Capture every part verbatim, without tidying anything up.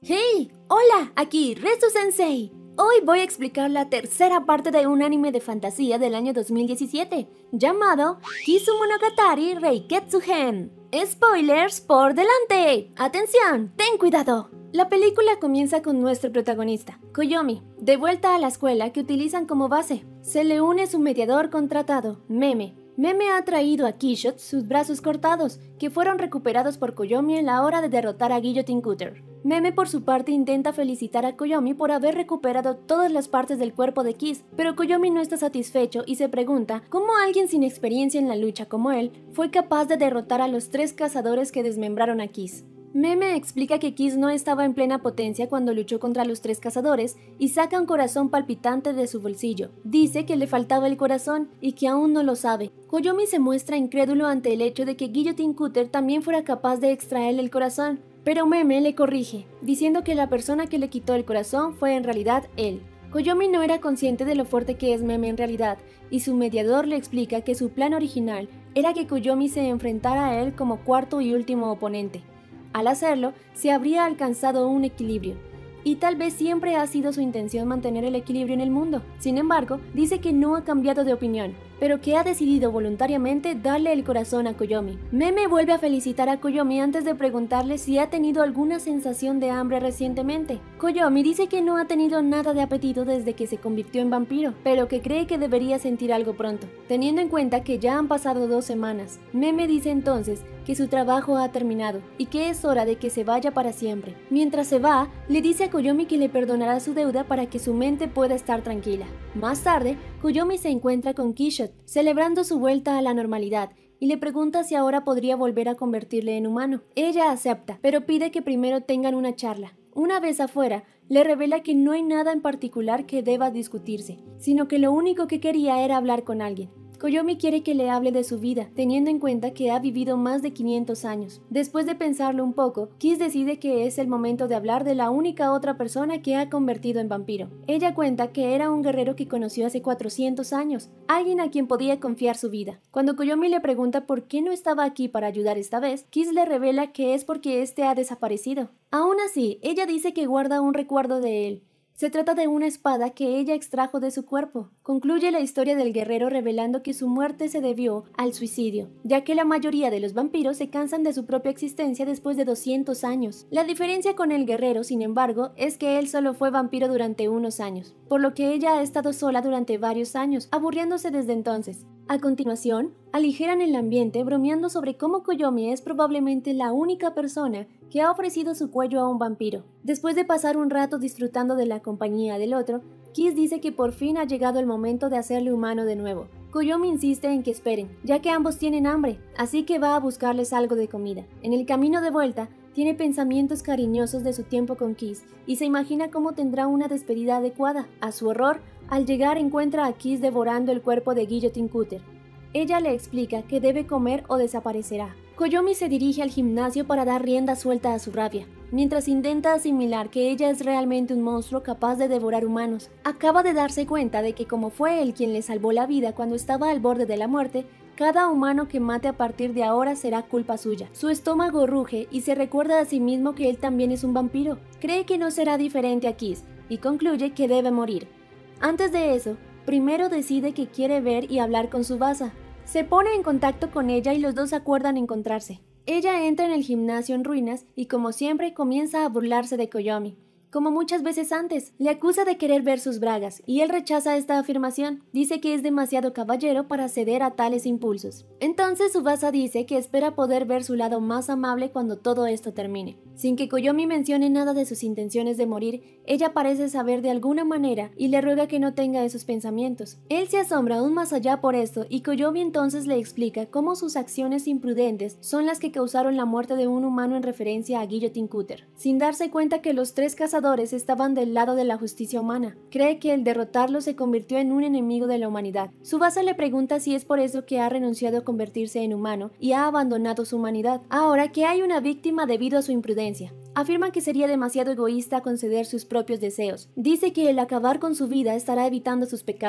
¡Hey! ¡Hola! Aquí Rezu Sensei. Hoy voy a explicar la tercera parte de un anime de fantasía del año dos mil diecisiete llamado Kizumonogatari Reiketsu Gen. ¡Spoilers por delante! ¡Atención! ¡Ten cuidado! La película comienza con nuestro protagonista, Koyomi, de vuelta a la escuela que utilizan como base. Se le une su mediador contratado, Meme. Meme ha traído a Kishot sus brazos cortados, que fueron recuperados por Koyomi en la hora de derrotar a Guillotine Cutter. Meme por su parte intenta felicitar a Koyomi por haber recuperado todas las partes del cuerpo de Kiss, pero Koyomi no está satisfecho y se pregunta cómo alguien sin experiencia en la lucha como él fue capaz de derrotar a los tres cazadores que desmembraron a Kiss. Meme explica que Kiss no estaba en plena potencia cuando luchó contra los tres cazadores y saca un corazón palpitante de su bolsillo. Dice que le faltaba el corazón y que aún no lo sabe. Koyomi se muestra incrédulo ante el hecho de que Guillotine Cutter también fuera capaz de extraerle el corazón, pero Meme le corrige, diciendo que la persona que le quitó el corazón fue en realidad él. Koyomi no era consciente de lo fuerte que es Meme en realidad, y su mediador le explica que su plan original era que Koyomi se enfrentara a él como cuarto y último oponente. Al hacerlo, se habría alcanzado un equilibrio, y tal vez siempre ha sido su intención mantener el equilibrio en el mundo. Sin embargo, dice que no ha cambiado de opinión, pero que ha decidido voluntariamente darle el corazón a Koyomi. Meme vuelve a felicitar a Koyomi antes de preguntarle si ha tenido alguna sensación de hambre recientemente. Koyomi dice que no ha tenido nada de apetito desde que se convirtió en vampiro, pero que cree que debería sentir algo pronto, teniendo en cuenta que ya han pasado dos semanas. Meme dice entonces que su trabajo ha terminado y que es hora de que se vaya para siempre. Mientras se va, le dice a Koyomi que le perdonará su deuda para que su mente pueda estar tranquila. Más tarde, Koyomi se encuentra con Kishot, celebrando su vuelta a la normalidad, y le pregunta si ahora podría volver a convertirle en humano. Ella acepta, pero pide que primero tengan una charla. Una vez afuera, le revela que no hay nada en particular que deba discutirse, sino que lo único que quería era hablar con alguien. Koyomi quiere que le hable de su vida, teniendo en cuenta que ha vivido más de quinientos años. Después de pensarlo un poco, Kiss decide que es el momento de hablar de la única otra persona que ha convertido en vampiro. Ella cuenta que era un guerrero que conoció hace cuatrocientos años, alguien a quien podía confiar su vida. Cuando Koyomi le pregunta por qué no estaba aquí para ayudar esta vez, Kiss le revela que es porque este ha desaparecido. Aún así, ella dice que guarda un recuerdo de él. Se trata de una espada que ella extrajo de su cuerpo. Concluye la historia del guerrero revelando que su muerte se debió al suicidio, ya que la mayoría de los vampiros se cansan de su propia existencia después de doscientos años. La diferencia con el guerrero, sin embargo, es que él solo fue vampiro durante unos años, por lo que ella ha estado sola durante varios años, aburriéndose desde entonces. A continuación, aligeran el ambiente bromeando sobre cómo Koyomi es probablemente la única persona que ha ofrecido su cuello a un vampiro. Después de pasar un rato disfrutando de la compañía del otro, Kiss dice que por fin ha llegado el momento de hacerle humano de nuevo. Koyomi insiste en que esperen, ya que ambos tienen hambre, así que va a buscarles algo de comida. En el camino de vuelta, tiene pensamientos cariñosos de su tiempo con Kiss y se imagina cómo tendrá una despedida adecuada. A su horror, al llegar encuentra a Kiss devorando el cuerpo de Guillotine Cutter. Ella le explica que debe comer o desaparecerá. Koyomi se dirige al gimnasio para dar rienda suelta a su rabia, mientras intenta asimilar que ella es realmente un monstruo capaz de devorar humanos. Acaba de darse cuenta de que como fue él quien le salvó la vida cuando estaba al borde de la muerte, cada humano que mate a partir de ahora será culpa suya. Su estómago ruge y se recuerda a sí mismo que él también es un vampiro. Cree que no será diferente a Kiss y concluye que debe morir. Antes de eso, primero decide que quiere ver y hablar con Tsubasa. Se pone en contacto con ella y los dos acuerdan encontrarse. Ella entra en el gimnasio en ruinas y como siempre comienza a burlarse de Koyomi. Como muchas veces antes, le acusa de querer ver sus bragas y él rechaza esta afirmación. Dice que es demasiado caballero para ceder a tales impulsos. Entonces Tsubasa dice que espera poder ver su lado más amable cuando todo esto termine. Sin que Koyomi mencione nada de sus intenciones de morir, ella parece saber de alguna manera y le ruega que no tenga esos pensamientos. Él se asombra aún más allá por esto y Koyomi entonces le explica cómo sus acciones imprudentes son las que causaron la muerte de un humano en referencia a Guillotine Cutter. Sin darse cuenta que los tres cazadores estaban del lado de la justicia humana, cree que el derrotarlo se convirtió en un enemigo de la humanidad. Tsubasa le pregunta si es por eso que ha renunciado a convertirse en humano y ha abandonado su humanidad, ahora que hay una víctima debido a su imprudencia. Afirma que sería demasiado egoísta conceder sus propios deseos. Dice que el acabar con su vida estará evitando sus pecados.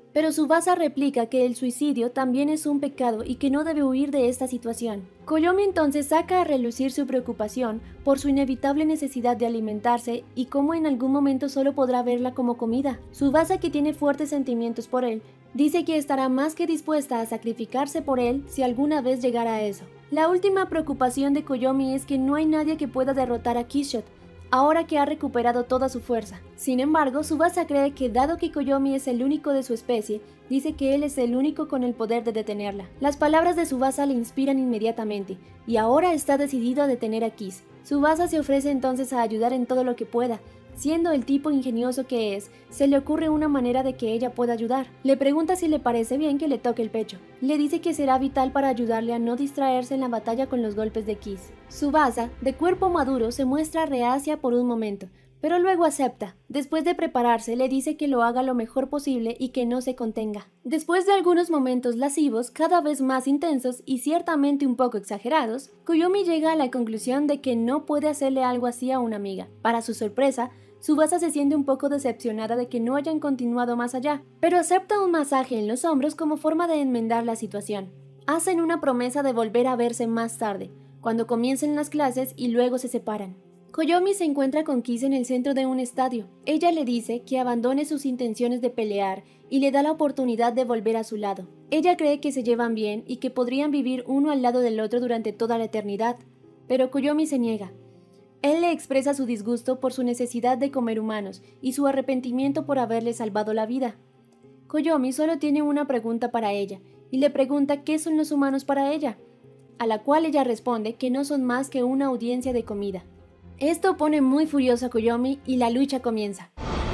Pero Tsubasa replica que el suicidio también es un pecado y que no debe huir de esta situación. Koyomi entonces saca a relucir su preocupación por su inevitable necesidad de alimentarse y cómo en algún momento solo podrá verla como comida. Tsubasa, que tiene fuertes sentimientos por él, dice que estará más que dispuesta a sacrificarse por él si alguna vez llegara a eso. La última preocupación de Koyomi es que no hay nadie que pueda derrotar a Killshot, ahora que ha recuperado toda su fuerza. Sin embargo, Tsubasa cree que dado que Koyomi es el único de su especie, dice que él es el único con el poder de detenerla. Las palabras de Tsubasa le inspiran inmediatamente, y ahora está decidido a detener a Kiss. Tsubasa se ofrece entonces a ayudar en todo lo que pueda. Siendo el tipo ingenioso que es, se le ocurre una manera de que ella pueda ayudar. Le pregunta si le parece bien que le toque el pecho. Le dice que será vital para ayudarle a no distraerse en la batalla con los golpes de Kiss. Tsubasa, de cuerpo maduro, se muestra reacia por un momento, pero luego acepta. Después de prepararse, le dice que lo haga lo mejor posible y que no se contenga. Después de algunos momentos lascivos, cada vez más intensos y ciertamente un poco exagerados, Koyomi llega a la conclusión de que no puede hacerle algo así a una amiga. Para su sorpresa, Tsubasa se siente un poco decepcionada de que no hayan continuado más allá, pero acepta un masaje en los hombros como forma de enmendar la situación. Hacen una promesa de volver a verse más tarde, cuando comiencen las clases, y luego se separan. Koyomi se encuentra con Kiss en el centro de un estadio. Ella le dice que abandone sus intenciones de pelear y le da la oportunidad de volver a su lado. Ella cree que se llevan bien y que podrían vivir uno al lado del otro durante toda la eternidad, pero Koyomi se niega. Él le expresa su disgusto por su necesidad de comer humanos y su arrepentimiento por haberle salvado la vida. Koyomi solo tiene una pregunta para ella, y le pregunta qué son los humanos para ella, a la cual ella responde que no son más que una audiencia de comida. Esto pone muy furioso a Koyomi y la lucha comienza.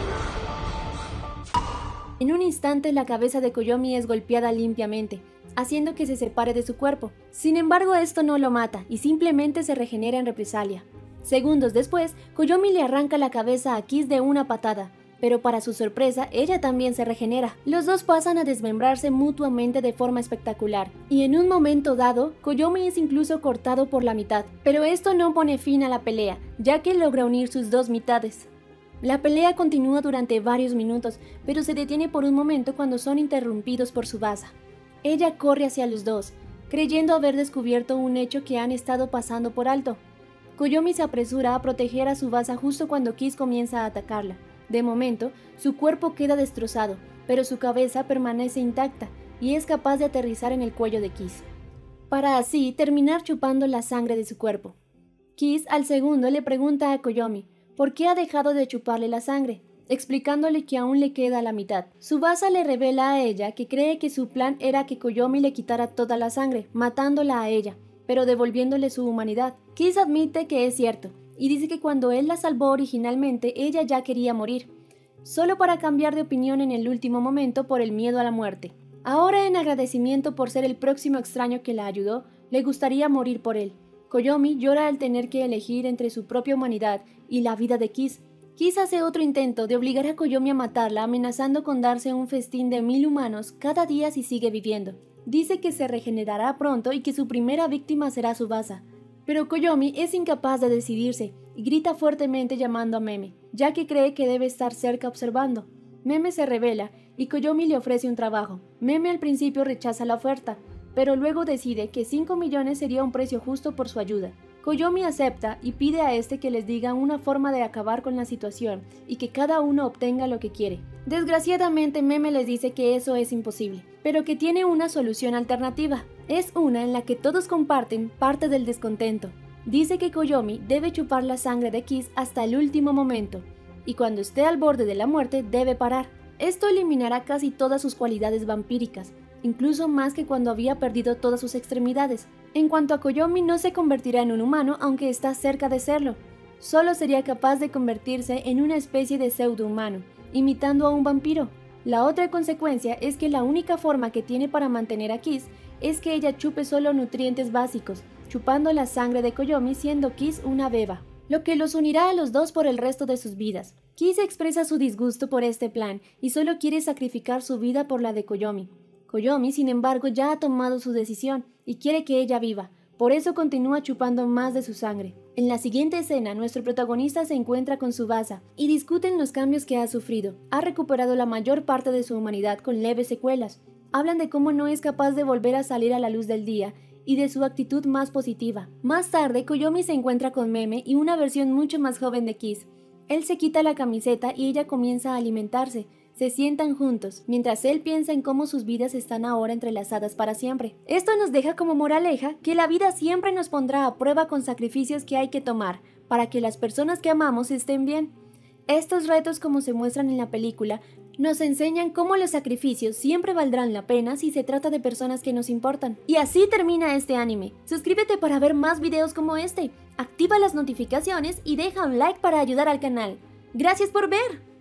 En un instante la cabeza de Koyomi es golpeada limpiamente, haciendo que se separe de su cuerpo. Sin embargo, esto no lo mata y simplemente se regenera en represalia. Segundos después, Koyomi le arranca la cabeza a Kiss de una patada, pero para su sorpresa, ella también se regenera. Los dos pasan a desmembrarse mutuamente de forma espectacular, y en un momento dado, Koyomi es incluso cortado por la mitad. Pero esto no pone fin a la pelea, ya que logra unir sus dos mitades. La pelea continúa durante varios minutos, pero se detiene por un momento cuando son interrumpidos por Tsubasa. Ella corre hacia los dos, creyendo haber descubierto un hecho que han estado pasando por alto. Koyomi se apresura a proteger a Tsubasa justo cuando Kiss comienza a atacarla. De momento, su cuerpo queda destrozado, pero su cabeza permanece intacta y es capaz de aterrizar en el cuello de Kiss, para así terminar chupando la sangre de su cuerpo. Kiss al segundo le pregunta a Koyomi por qué ha dejado de chuparle la sangre, explicándole que aún le queda la mitad. Tsubasa le revela a ella que cree que su plan era que Koyomi le quitara toda la sangre, matándola a ella, pero devolviéndole su humanidad. Kiss admite que es cierto, y dice que cuando él la salvó originalmente, ella ya quería morir, solo para cambiar de opinión en el último momento por el miedo a la muerte. Ahora, en agradecimiento por ser el próximo extraño que la ayudó, le gustaría morir por él. Koyomi llora al tener que elegir entre su propia humanidad y la vida de Kiss. Kiss hace otro intento de obligar a Koyomi a matarla, amenazando con darse un festín de mil humanos cada día si sigue viviendo. Dice que se regenerará pronto y que su primera víctima será Tsubasa. Pero Koyomi es incapaz de decidirse y grita fuertemente llamando a Meme, ya que cree que debe estar cerca observando. Meme se revela y Koyomi le ofrece un trabajo. Meme al principio rechaza la oferta, pero luego decide que cinco millones sería un precio justo por su ayuda. Koyomi acepta y pide a este que les diga una forma de acabar con la situación y que cada uno obtenga lo que quiere. Desgraciadamente, Meme les dice que eso es imposible, pero que tiene una solución alternativa. Es una en la que todos comparten parte del descontento. Dice que Koyomi debe chupar la sangre de Kiss hasta el último momento, y cuando esté al borde de la muerte debe parar. Esto eliminará casi todas sus cualidades vampíricas, incluso más que cuando había perdido todas sus extremidades. En cuanto a Koyomi, no se convertirá en un humano aunque está cerca de serlo. Solo sería capaz de convertirse en una especie de pseudo-humano, imitando a un vampiro. La otra consecuencia es que la única forma que tiene para mantener a Kiss es que ella chupe solo nutrientes básicos, chupando la sangre de Koyomi, siendo Kiss una beba, lo que los unirá a los dos por el resto de sus vidas. Kiss expresa su disgusto por este plan y solo quiere sacrificar su vida por la de Koyomi. Koyomi, sin embargo, ya ha tomado su decisión y quiere que ella viva, por eso continúa chupando más de su sangre. En la siguiente escena, nuestro protagonista se encuentra con Tsubasa y discuten los cambios que ha sufrido. Ha recuperado la mayor parte de su humanidad con leves secuelas. Hablan de cómo no es capaz de volver a salir a la luz del día y de su actitud más positiva. Más tarde, Koyomi se encuentra con Meme y una versión mucho más joven de Kiss. Él se quita la camiseta y ella comienza a alimentarse. Se sientan juntos, mientras él piensa en cómo sus vidas están ahora entrelazadas para siempre. Esto nos deja como moraleja que la vida siempre nos pondrá a prueba con sacrificios que hay que tomar para que las personas que amamos estén bien. Estos retos, como se muestran en la película, nos enseñan cómo los sacrificios siempre valdrán la pena si se trata de personas que nos importan. Y así termina este anime. Suscríbete para ver más videos como este, activa las notificaciones y deja un like para ayudar al canal. ¡Gracias por ver!